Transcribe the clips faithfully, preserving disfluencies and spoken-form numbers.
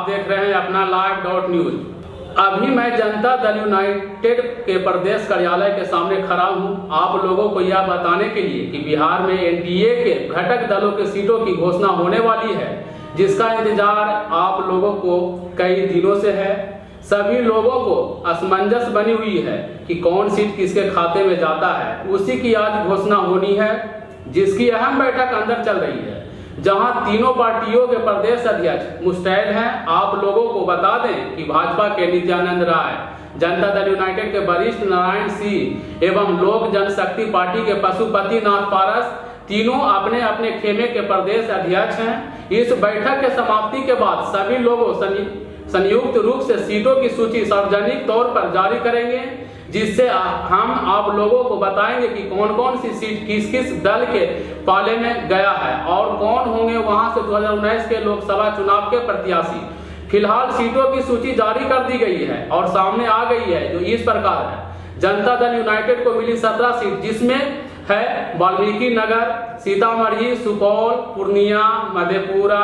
देख रहे हैं अपना लाइव डॉट न्यूज। अभी मैं जनता दल यूनाइटेड के प्रदेश कार्यालय के सामने खड़ा हूं, आप लोगों को यह बताने के लिए कि बिहार में एनडीए के घटक दलों के सीटों की घोषणा होने वाली है, जिसका इंतजार आप लोगों को कई दिनों से है। सभी लोगों को असमंजस बनी हुई है कि कौन सीट किसके खाते में जाता है। उसी की आज घोषणा होनी है, जिसकी अहम बैठक अंदर चल रही है, जहां तीनों पार्टियों के प्रदेश अध्यक्ष मुस्तैद हैं। आप लोगों को बता दें कि भाजपा के नित्यानंद राय, जनता दल यूनाइटेड के वरिष्ठ नारायण सिंह एवं लोक जनशक्ति पार्टी के पशुपति नाथ पारस तीनों अपने अपने खेमे के प्रदेश अध्यक्ष हैं। इस बैठक के समाप्ति के बाद सभी लोगों संयुक्त रूप से सीटों की सूची सार्वजनिक तौर पर जारी करेंगे, जिससे हम आप लोगों को बताएंगे कि कौन कौन सी सीट किस किस दल के पाले में गया है और कौन होंगे वहां से दो हज़ार उन्नीस के लोकसभा चुनाव के प्रत्याशी। फिलहाल सीटों की सूची जारी कर दी गई है और सामने आ गई है, जो इस प्रकार है। जनता दल यूनाइटेड को मिली सत्रह सीट, जिसमें है वाल्मीकि नगर, सीतामढ़ी, सुपौल, पूर्णिया, मधेपुरा,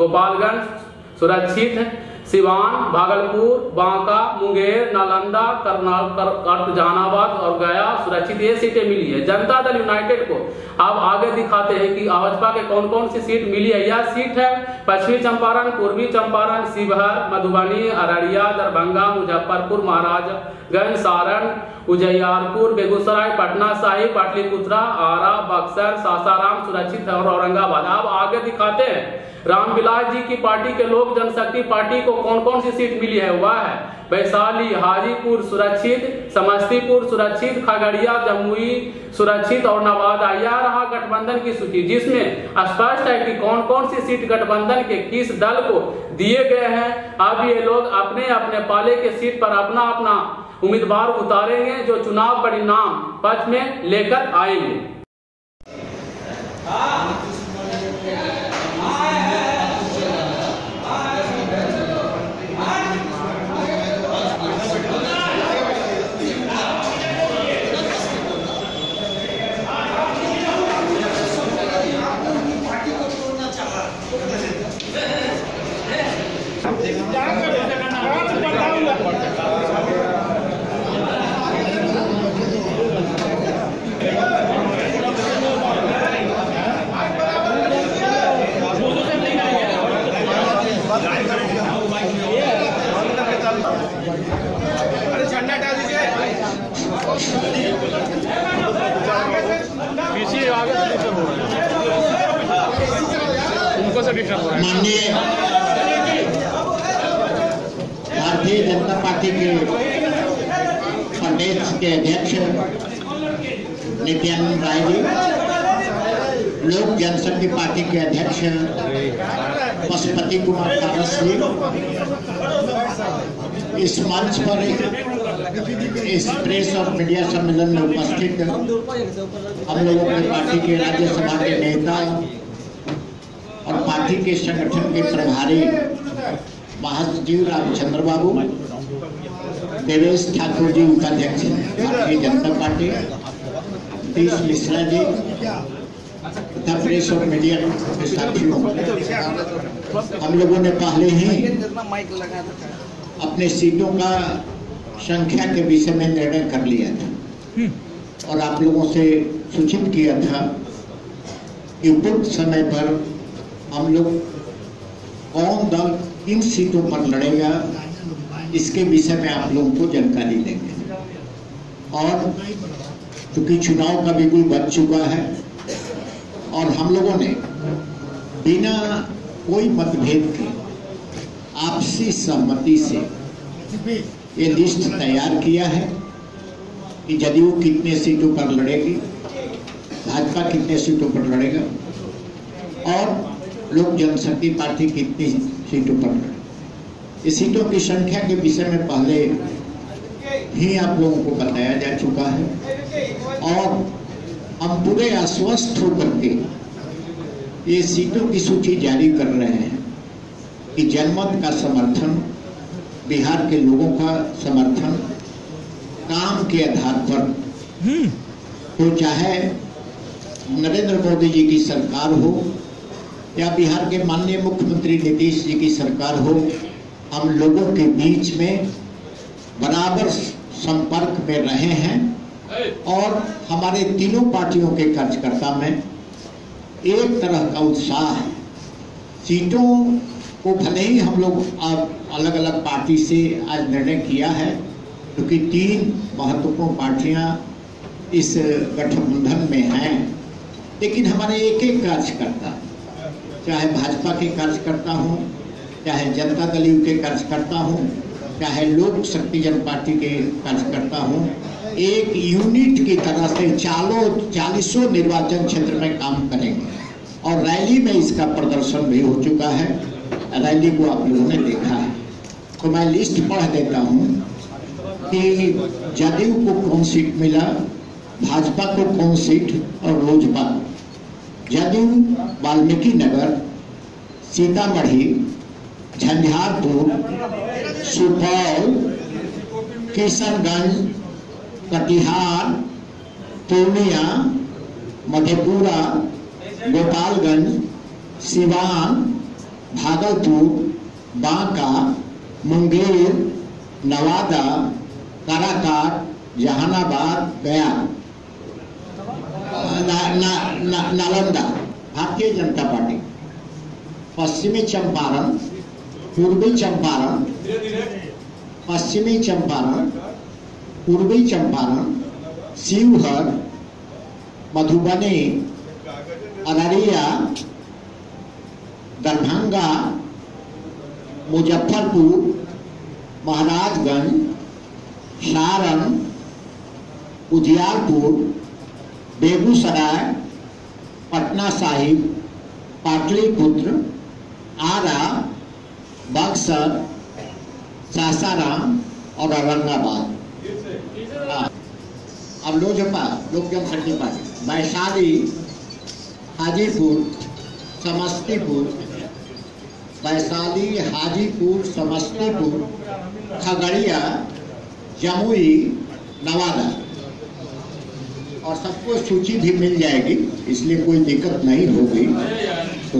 गोपालगंज सुरक्षित, सिवान, भागलपुर, बांका, मुंगेर, नालंदा, कर्नाटक, जहानाबाद और गया सुरक्षित ये सीटें मिली है। जनता दल यूनाइटेड को अब आगे दिखाते हैं कि भाजपा के कौन कौन सी सीट मिली है। यह सीट है पश्चिमी चंपारण, पूर्वी चंपारण, शिवहर, मधुबनी, अररिया, दरभंगा, मुजफ्फरपुर, महाराजगंज, सारण, उजियारपुर, बेगूसराय, पटना साहिब, पाटलिपुत्रा, आरा, बक्सर, सासाराम सुरक्षित और औरंगाबाद। अब आगे दिखाते हैं रामविलास जी की पार्टी के लोक जनशक्ति पार्टी को कौन कौन सी सीट मिली है। वह है वैशाली, हाजीपुर सुरक्षित, समस्तीपुर सुरक्षित, खगड़िया, जमुई सुरक्षित और नवादा। यह रहा गठबंधन की सूची, जिसमें स्पष्ट है कि कौन कौन सी सीट गठबंधन के किस दल को दिए गए हैं। अब ये लोग अपने अपने पाले के सीट पर अपना अपना उम्मीदवार उतारेंगे, जो चुनाव परिणाम पक्ष में लेकर आएंगे। माननीय भारतीय जनता पार्टी के प्रदेश के अध्यक्ष नित्यानंद राय जी, लोक जनशक्ति पार्टी के अध्यक्ष पशुपति कुमार पारस जी, इस मंच पर इस प्रेस और मीडिया सम्मेलन में उपस्थित हम लोगों के पार्टी के राज्यसभा के नेता और पार्टी के संगठन के प्रभारी महासचिव रामचंद्र बाबू, देवेश ठाकुर जी उपाध्यक्ष भारतीय जनता पार्टी, सतीश मिश्रा जी तथा प्रेस और मीडिया के साथियों, हम लोगों ने पहले ही अपने सीटों का संख्या के विषय में निर्णय कर लिया था और आप लोगों से सूचित किया था कि उपयुक्त समय पर हम लोग कौन दल किन सीटों पर लड़ेगा, इसके विषय में आप लोगों को जानकारी देंगे। और चूंकि चुनाव का बिल्कुल बच चुका है और हम लोगों ने बिना कोई मतभेद के आपसी सहमति से ये लिस्ट तैयार किया है कि जदयू कितने सीटों पर लड़ेगी, भाजपा कितने सीटों पर लड़ेगा और लोक जनशक्ति पार्टी कितनी सीटों पर लड़ेगी। इस सीटों की संख्या के विषय में पहले ही आप लोगों को बताया जा चुका है और हम पूरे आश्वस्त होकर के ये सीटों की सूची जारी कर रहे हैं कि जनमत का समर्थन, बिहार के लोगों का समर्थन काम के आधार पर, तो चाहे नरेंद्र मोदी जी की सरकार हो या बिहार के माननीय मुख्यमंत्री नीतीश जी की सरकार हो हम लोगों के बीच में बराबर संपर्क में रहे हैं और हमारे तीनों पार्टियों के कार्यकर्ता में एक तरह का उत्साह है। सीटों को भले ही हम लोग अलग अलग पार्टी से आज निर्णय किया है, क्योंकि तीन महत्वपूर्ण पार्टियां इस गठबंधन में हैं, लेकिन हमारे एक एक कार्यकर्ता, चाहे भाजपा के कार्यकर्ता हों, चाहे जनता दल यू के कार्यकर्ता हों, चाहे लोक शक्ति जन पार्टी के कार्यकर्ता हों, एक यूनिट की तरह से चालों चालीसों निर्वाचन क्षेत्र में काम करेंगे। और रैली में इसका प्रदर्शन भी हो चुका है, रैली को आप लोगों ने देखा है। तो मैं लिस्ट पढ़ देता हूँ कि जदयू को कौन सीट मिला, भाजपा को कौन सीट और लोजपा। जदयू वाल्मीकि नगर, सीतामढ़ी, झंझारपुर, सुपौल, किशनगंज, कटिहार, पूर्णिया, मधेपुरा, गोपालगंज, सिवान, भागलपुर, बांका, मुंगेर, नवादा, काराकाट, जहानाबाद, गया, ना, ना, ना, नालंदा भारतीय जनता पार्टी, पश्चिमी चंपारण, पूर्वी चंपारण, पश्चिमी चंपारण, पूर्वी चंपारण, शिवहर, मधुबनी, अररिया, दरभंगा, मुजफ्फरपुर, महाराजगंज, सारण, उजियारपुर, बेगूसराय, पटना साहिब, पाटलिपुत्र, आरा, बक्सर, सासाराम और औरंगाबाद। अब लोजपा लोक जनशक्ति पार्टी, वैशाली, हाजीपुर, समस्तीपुर, वैशाली, हाजीपुर, समस्तीपुर, खगड़िया, जमुई, नवादा। और सबको सूची भी मिल जाएगी, इसलिए कोई दिक्कत नहीं होगी। तो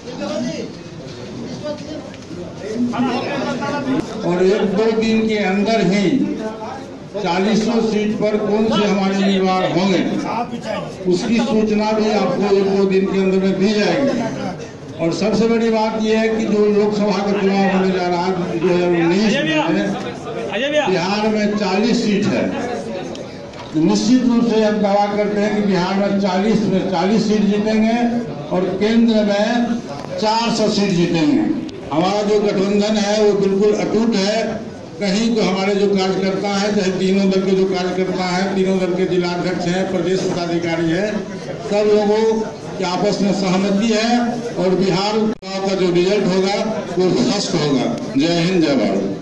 और एक दो दिन के अंदर ही चालीसों सीट पर कौन से हमारे उम्मीदवार होंगे, उसकी सूचना भी आपको एक दो दिन के अंदर में दी जाएगी। और सबसे बड़ी बात यह है कि जो लोकसभा का चुनाव होने जा रहा है दो हजार उन्नीस में, बिहार में चालीस सीट है। निश्चित रूप से हम दावा करते हैं कि बिहार में चालीस में चालीस सीट जीतेंगे और केंद्र में चार सौ सीट जीतेंगे। हमारा जो गठबंधन है वो बिल्कुल अटूट है। कहीं तो हमारे जो कार्यकर्ता हैं, चाहे तीनों दल के जो कार्यकर्ता हैं, तीनों दल के जिलाध्यक्ष हैं, प्रदेश पदाधिकारी हैं, सब लोगों की आपस में सहमति है और बिहार चुनाव का जो रिजल्ट होगा वो फर्स्ट होगा। जय हिंद, जय भारत।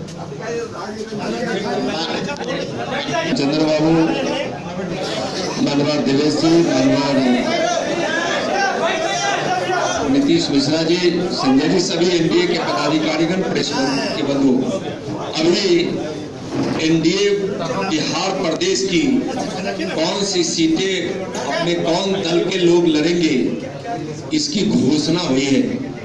चंद्रबाबू, धन्यवाद दिवेश जी, धन्यवाद नीतीश मिश्रा जी, संजय जी, सभी एनडीए के पदाधिकारीगण, प्रेस के बंधु। अभी एनडीए बिहार प्रदेश की कौन सी सीटें अपने कौन दल के लोग लड़ेंगे, इसकी घोषणा हुई है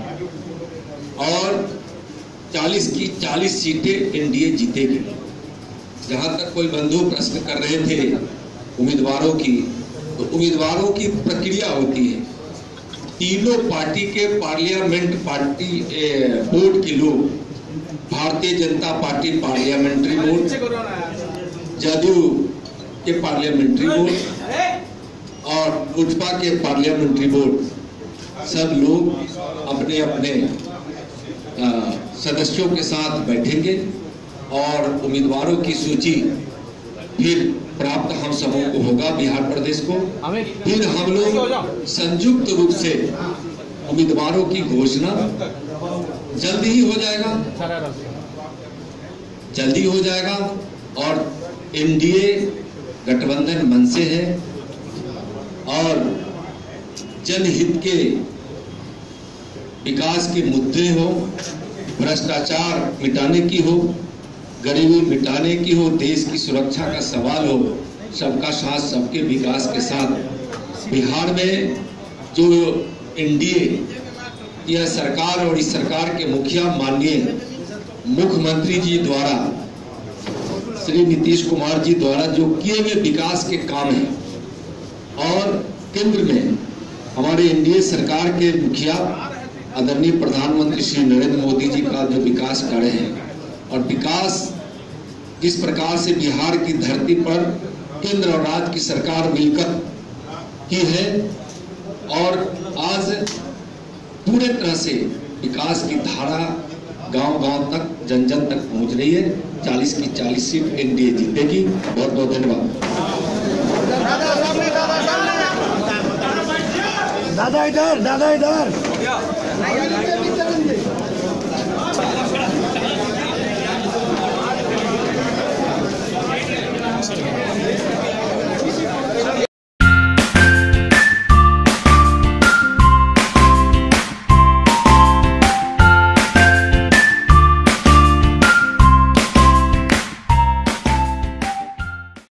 और चालीस की चालीस सीटें एनडीए जीतेगी। जहां तक कोई बंधु प्रश्न कर रहे थे उम्मीदवारों की, तो उम्मीदवारों की प्रक्रिया होती है। तीनों पार्टी के पार्लियामेंट पार्टी बोर्ड के लोग, Bharatiya Janata party parliamentary board, JDU के पार्लियामेंट्री बोर्ड और लोजपा के पार्लियामेंट्री बोर्ड, सब लोग अपने अपने आ, सदस्यों के साथ बैठेंगे और उम्मीदवारों की सूची फिर प्राप्त हम सबों को होगा, बिहार प्रदेश को। फिर हम लोग संयुक्त रूप से उम्मीदवारों की घोषणा जल्दी ही हो जाएगा, जल्दी हो जाएगा। और एनडीए गठबंधन मन से है और जनहित के विकास के मुद्दे हो, भ्रष्टाचार मिटाने की हो, गरीबी मिटाने की हो, देश की सुरक्षा का सवाल हो, सबका साथ सबके विकास के साथ बिहार में जो एनडीए यह सरकार और इस सरकार के मुखिया माननीय मुख्यमंत्री जी द्वारा, श्री नीतीश कुमार जी द्वारा जो किए हुए विकास के काम हैं और केंद्र में हमारे एनडीए सरकार के मुखिया आदरणीय प्रधानमंत्री श्री नरेंद्र मोदी जी का जो विकास कार्य है और विकास किस प्रकार से बिहार की धरती पर केंद्र और राज्य की सरकार मिलकर की है और आज पूरे तरह से विकास की धारा गांव-गांव तक, जन-जन तक पहुंच रही है। चालीस की चालीस सीट एनडीए जीतेगी। बहुत बहुत धन्यवाद। दादा इधर, दादा इधर।